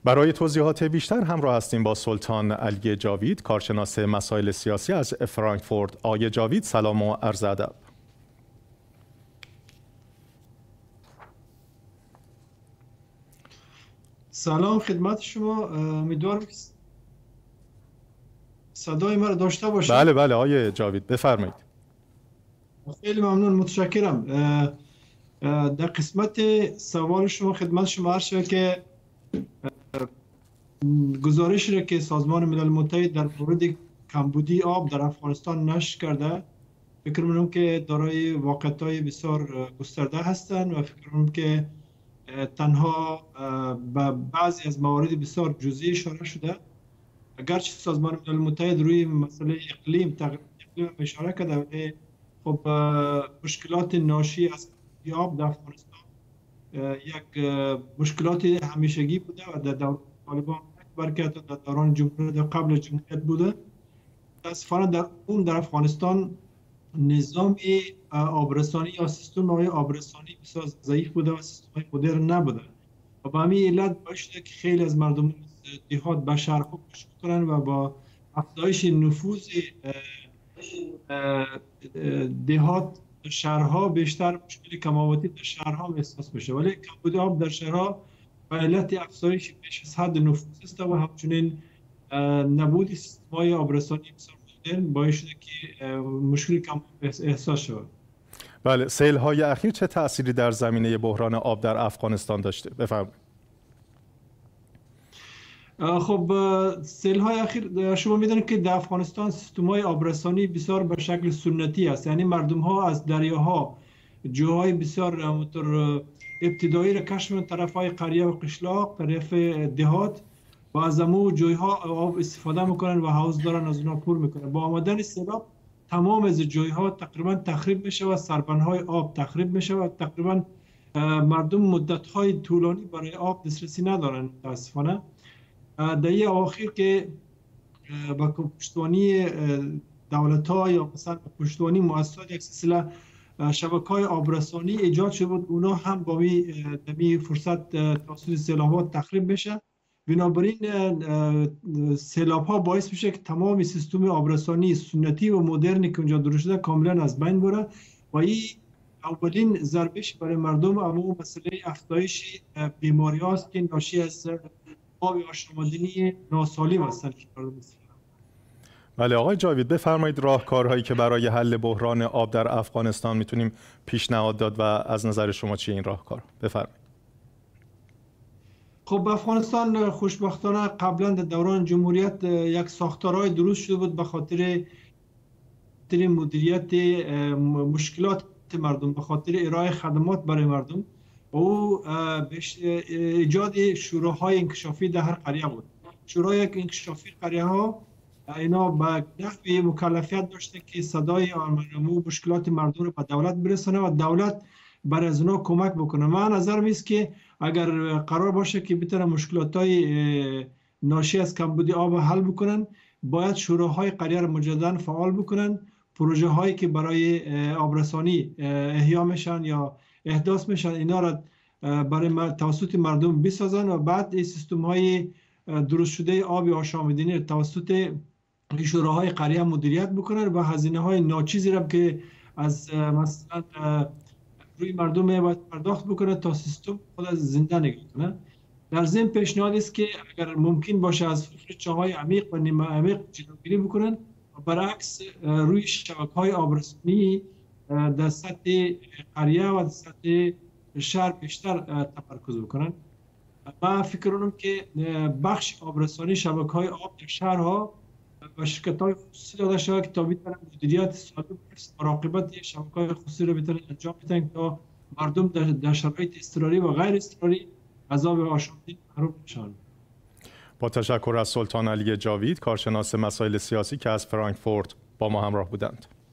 برای توضیحات بیشتر همراه هستیم با سلطان علی جاوید، کارشناس مسائل سیاسی از فرانکفورت. آقای جاوید سلام و عرض ادب. سلام خدمت شما. امیدوارم که صدای ما را داشته باشید. بله آقای جاوید بفرمایید. خیلی ممنون، متشکرم. در قسمت سوال شما خدمت شما عرض شد که گزارشی را که سازمان ملل متحد در مورد کمبودی آب در افغانستان نشر کرده، فکر می‌کنم که دارای واقعیت‌های بسیار گسترده هستند و فکر می‌کنم که تنها به بعضی از موارد بسیار جزئی اشاره شده. اگرچه سازمان ملل متحد روی مسئله اقلیم اشاره کرده، ولی خب مشکلات ناشی از آب در افغانستان یک مشکلات همیشگی بوده و در دوران طالبان برکت در دوران جمهوریت قبل جمهوریت بوده. متاسفانه در افغانستان نظام آبرسانی یا سیستم آبرسانی بسیار ضعیف بوده و سیستم مدرن نبوده و به همین علت باعث شده که خیلی از مردم دهات به شهرها کوچ کنن و با افزایش نفوذ دهات شهرها بیشتر مشکل کم‌آوردی در شهرها احساس میشه، ولی کمبود آب در شهرها به علت افزایش بیش از حد نفوذ است و همچنین نبود سیستم‌های آبرسانی بسیار مدرن باعث شده که مشکل کم احساس شود. بله، سیل‌های اخیر چه تأثیری در زمینه بحران آب در افغانستان داشته؟ بفرمایید. خب سیل‌های اخیر شما می‌دونید که در افغانستان سیستم‌های آبرسانی بسیار به شکل سنتی است، یعنی مردم‌ها از دریاها جوهای بسیار ابتدایی را کشف می‌کنند، طرف‌های قریه و قشلاق، طرف دهات و از امو جوی‌ها آب استفاده می‌کنند و حوض دارن از اونها پر می‌کنند. با آمدن سیلاب تمام از جوی‌ها تقریبا تخریب میشه و سربندهای آب تخریب میشه و تقریبا مردم مدت‌های طولانی برای آب دسترسی ندارند متأسفانه. در این اواخر که با پشتوانی دولت‌ها یا مثلا پشتوانی مؤسسات یک سلسله شبکه‌های آبرسانی ایجاد شده بود، اونا هم با می فرصت توسط سیلاب‌ها تخریب میشه. بنابراین سیلاب‌ها باعث میشه که تمام سیستم آبرسانی سنتی و مدرنی که اونجا درست شده کاملا از بین بره و این اولین ضربش برای مردم اما مسئله افزایش بیماری هاست که ناشی از آب آشامیدنی ناسالم هستند. بله آقای جاوید بفرمایید، راهکارهایی که برای حل بحران آب در افغانستان میتونیم پیشنهاد داد و از نظر شما چیه این راهکار؟ بفرمایید. خب افغانستان خوشبختانه قبلا در دوران جمهوریت یک ساختارهای درست شده بود به خاطر مدیریت مشکلات مردم، به خاطر ارائه خدمات برای مردم. او ایجاد شوراهای انکشافی در هر قریه بود. شورای انکشافی قریه ها اینا به نحوی مکلفیت داشته که صدای مشکلات مردم رو به دولت برسانه و دولت برای از اونا کمک بکنه. من نظر میست که اگر قرار باشه که بتونه مشکلات‌های ناشی از کمبود آب حل بکنن، باید شوراهای قریه رو مجددا فعال بکنن. پروژه هایی که برای آبرسانی احیا میشن یا احداث میشن اینا را برای توسط مردم بسازن و بعد این سیستم های درست شده آب آشامیدنی توسط شوراهای قریه مدیریت بکنن و هزینه های ناچیزی را که از مثلا روی مردم باید پرداخت بکنه تا سیستم خود از زنده نگه کنه. در ضمن پیشنهاد است که اگر ممکن باشه از حفر چاهای عمیق و نیمه عمیق جلوگیری بکنن و برعکس روی شبکه‌های آبرسانی در سطح قریه و در سطح شهر بیشتر تمرکز بکنن. من فکر کنم که بخش آبرسانی شبکه‌های آب در شهرها و شرکت‌های خصوصی داده شود که تا بتونن مدیریت سالم مراقبت شبکه‌های خصوصی رو بتونن انجام بدن تا مردم در شرایط اضطراری و غیر اضطراری از آب آشامیدنی محروم نشن. با تشکر از سلطان علی جاوید، کارشناس مسائل سیاسی که از فرانکفورت با ما همراه بودند.